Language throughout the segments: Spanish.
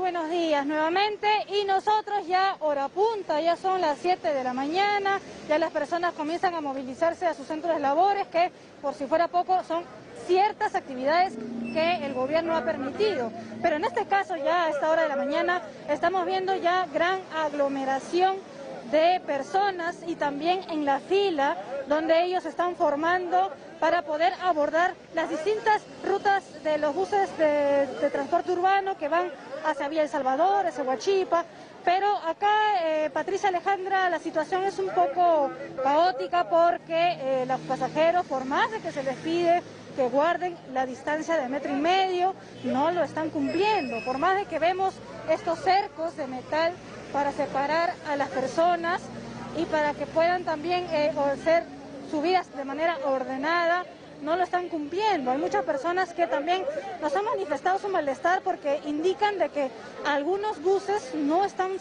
buenos días nuevamente y nosotros ya hora punta, ya son las 7 de la mañana, ya las personas comienzan a movilizarse a sus centros de labores que por si fuera poco son ciertas actividades que el gobierno ha permitido, pero en este caso ya a esta hora de la mañana estamos viendo ya gran aglomeración de personas y también en la fila donde ellos están formando para poder abordar las distintas rutas de los buses de transporte urbano que van hacia Villa El Salvador, hacia Huachipa. Pero acá, Patricia Alejandra, la situación es un poco caótica porque los pasajeros, por más de que se les pide que guarden la distancia de 1,5 metros, no lo están cumpliendo. Por más de que vemos estos cercos de metal para separar a las personas y para que puedan también ser subidas de manera ordenada, no lo están cumpliendo. Hay muchas personas que también nos han manifestado su malestar porque indican de que algunos buses no están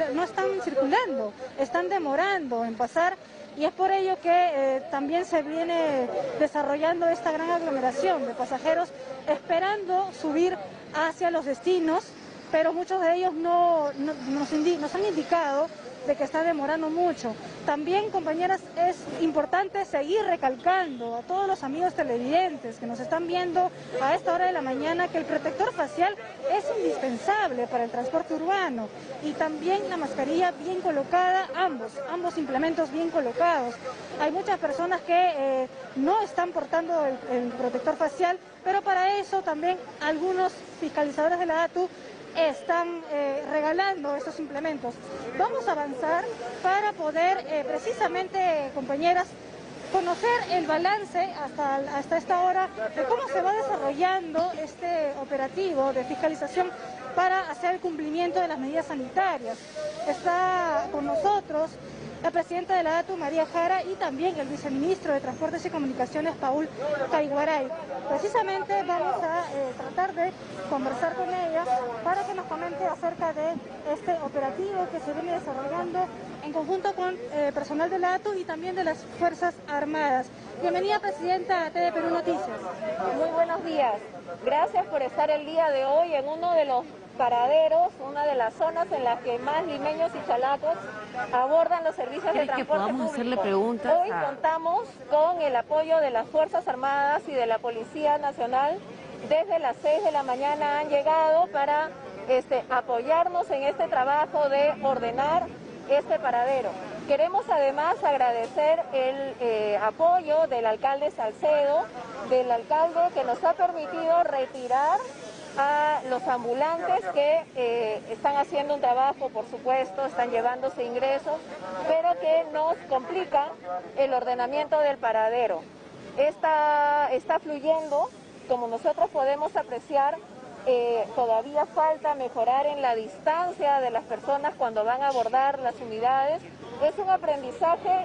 circulando, están demorando en pasar, y es por ello que también se viene desarrollando esta gran aglomeración de pasajeros esperando subir hacia los destinos, pero muchos de ellos nos han indicado de que está demorando mucho. También, compañeras, es importante seguir recalcando a todos los amigos televidentes que nos están viendo a esta hora de la mañana que el protector facial es indispensable para el transporte urbano y también la mascarilla bien colocada, ambos implementos bien colocados. Hay muchas personas que no están portando el protector facial, pero para eso también algunos fiscalizadores de la ATU están regalando estos implementos. Vamos a avanzar para poder precisamente, compañeras, conocer el balance hasta esta hora de cómo se va desarrollando este operativo de fiscalización para hacer el cumplimiento de las medidas sanitarias. Está con nosotros la presidenta de la ATU, María Jara, y también el viceministro de Transportes y Comunicaciones, Paul Caiguaray. Precisamente vamos a tratar de conversar con ella para que nos comente acerca de este operativo que se viene desarrollando en conjunto con personal de la ATU y también de las Fuerzas Armadas. Bienvenida, presidenta, a TV Perú Noticias. Muy buenos días. Gracias por estar el día de hoy en uno de los paraderos, una de las zonas en las que más limeños y chalacos abordan los servicios de transporte público. Hacerle preguntas Hoy contamos con el apoyo de las Fuerzas Armadas y de la Policía Nacional. Desde las 6 de la mañana han llegado para apoyarnos en este trabajo de ordenar este paradero. Queremos además agradecer el apoyo del alcalde Salcedo, del alcalde que nos ha permitido retirar a los ambulantes que están haciendo un trabajo, por supuesto, están llevándose ingresos, pero que nos complican el ordenamiento del paradero. Está fluyendo, como nosotros podemos apreciar. Todavía falta mejorar en la distancia de las personas cuando van a abordar las unidades. Es un aprendizaje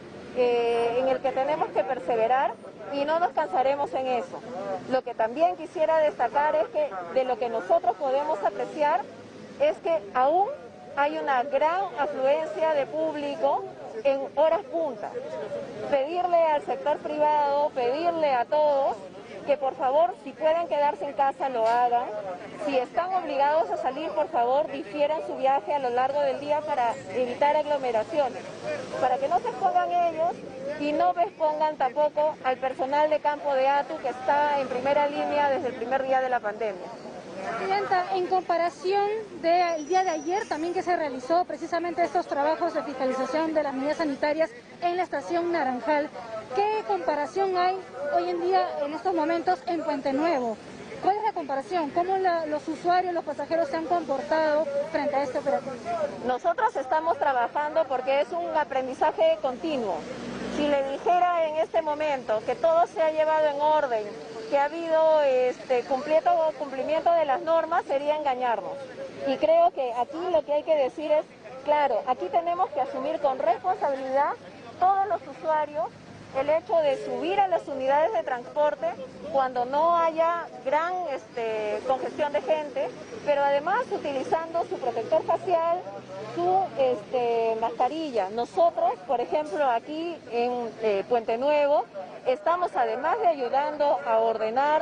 en el que tenemos que perseverar y no nos cansaremos en eso. Lo que también quisiera destacar es que de lo que nosotros podemos apreciar es que aún hay una gran afluencia de público en horas punta. Pedirle al sector privado, pedirle a todos que por favor, si pueden quedarse en casa, lo hagan. Si están obligados a salir, por favor, difieran su viaje a lo largo del día para evitar aglomeraciones, para que no se expongan ellos y no expongan tampoco al personal de campo de ATU que está en primera línea desde el primer día de la pandemia. Presidenta, en comparación del día de ayer también que se realizó precisamente estos trabajos de fiscalización de las medidas sanitarias en la estación Naranjal, ¿qué comparación hay hoy en día en estos momentos en Puente Nuevo? ¿Cuál es la comparación? ¿Cómo los usuarios, los pasajeros se han comportado frente a este operativo? Nosotros estamos trabajando porque es un aprendizaje continuo. Si le dijera en este momento que todo se ha llevado en orden, que ha habido cumplimiento de las normas, sería engañarnos. Y creo que aquí lo que hay que decir es, claro, aquí tenemos que asumir con responsabilidad todos los usuarios el hecho de subir a las unidades de transporte cuando no haya gran congestión de gente, pero además utilizando su protector facial, su mascarilla. Nosotros, por ejemplo, aquí en Puente Nuevo, estamos además de ayudando a ordenar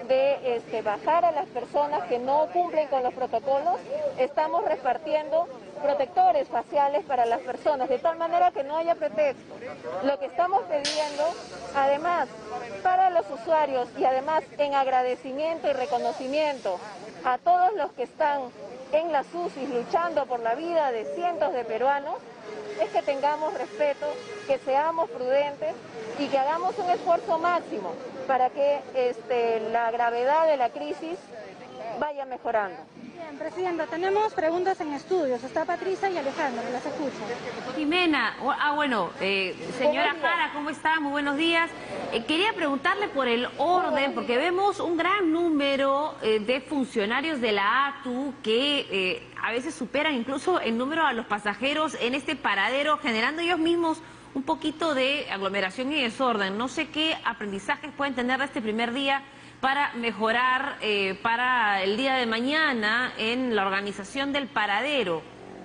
de bajar a las personas que no cumplen con los protocolos, estamos repartiendo protectores faciales para las personas, de tal manera que no haya pretexto. Lo que estamos pidiendo, además, para los usuarios y además en agradecimiento y reconocimiento a todos los que están en las UCIs luchando por la vida de cientos de peruanos, es que tengamos respeto, que seamos prudentes y que hagamos un esfuerzo máximo para que la gravedad de la crisis vaya mejorando. Bien, Presidenta, tenemos preguntas en estudios. Está Patricia y Alejandro, las escucho. Jimena, señora Jara, ¿cómo está? Muy buenos días. Quería preguntarle por el orden, porque vemos un gran número de funcionarios de la ATU que a veces superan incluso el número a los pasajeros en este paradero, generando ellos mismos un poquito de aglomeración y desorden. No sé qué aprendizajes pueden tener de este primer día para mejorar para el día de mañana en la organización del paradero.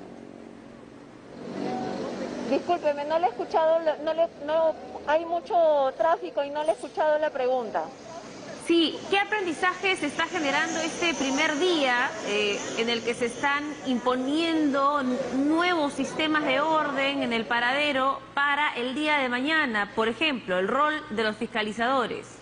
Discúlpeme, no le he escuchado, hay mucho tráfico y no le he escuchado la pregunta. Sí, ¿qué aprendizaje se está generando este primer día en el que se están imponiendo nuevos sistemas de orden en el paradero para el día de mañana? Por ejemplo, el rol de los fiscalizadores.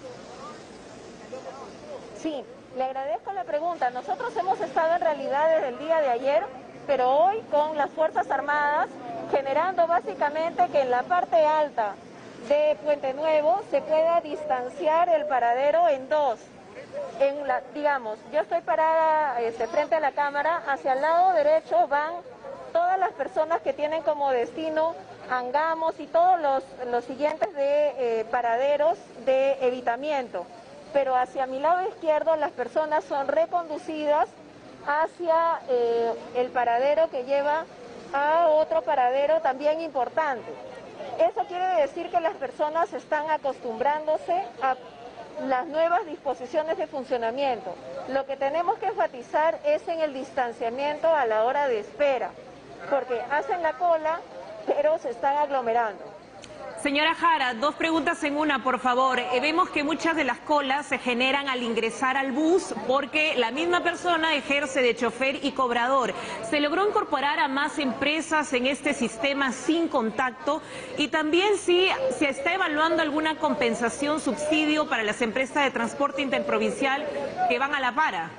Sí, le agradezco la pregunta. Nosotros hemos estado en realidad desde el día de ayer, pero hoy con las Fuerzas Armadas, generando básicamente que en la parte alta de Puente Nuevo se pueda distanciar el paradero en dos. Digamos, yo estoy parada frente a la cámara, hacia el lado derecho van todas las personas que tienen como destino Angamos y todos los siguientes de paraderos de evitamiento. Pero hacia mi lado izquierdo las personas son reconducidas hacia el paradero que lleva a otro paradero también importante. Eso quiere decir que las personas están acostumbrándose a las nuevas disposiciones de funcionamiento. Lo que tenemos que enfatizar es en el distanciamiento a la hora de espera, porque hacen la cola, pero se están aglomerando. Señora Jara, dos preguntas en una, por favor. Vemos que muchas de las colas se generan al ingresar al bus porque la misma persona ejerce de chofer y cobrador. ¿Se logró incorporar a más empresas en este sistema sin contacto? Y también si se está evaluando alguna compensación, subsidio para las empresas de transporte interprovincial que van a la para.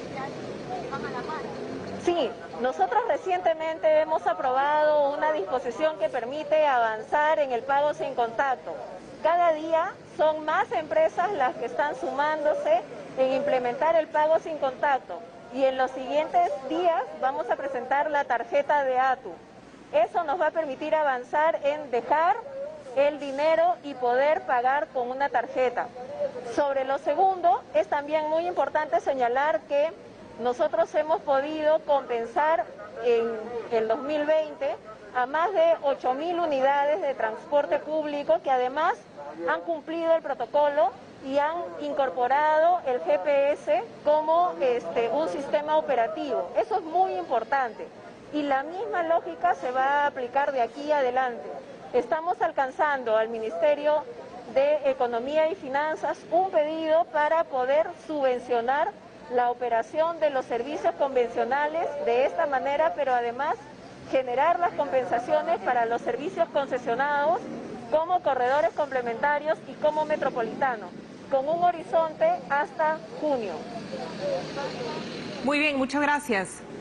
Sí, nosotros recientemente hemos aprobado una disposición que permite avanzar en el pago sin contacto. Cada día son más empresas las que están sumándose en implementar el pago sin contacto y en los siguientes días vamos a presentar la tarjeta de ATU. Eso nos va a permitir avanzar en dejar el dinero y poder pagar con una tarjeta. Sobre lo segundo, es también muy importante señalar que nosotros hemos podido compensar en el 2020 a más de 8.000 unidades de transporte público que además han cumplido el protocolo y han incorporado el GPS como un sistema operativo. Eso es muy importante y la misma lógica se va a aplicar de aquí adelante. Estamos alcanzando al Ministerio de Economía y Finanzas un pedido para poder subvencionar la operación de los servicios convencionales de esta manera, pero además generar las compensaciones para los servicios concesionados como corredores complementarios y como metropolitanos, con un horizonte hasta junio. Muy bien, muchas gracias.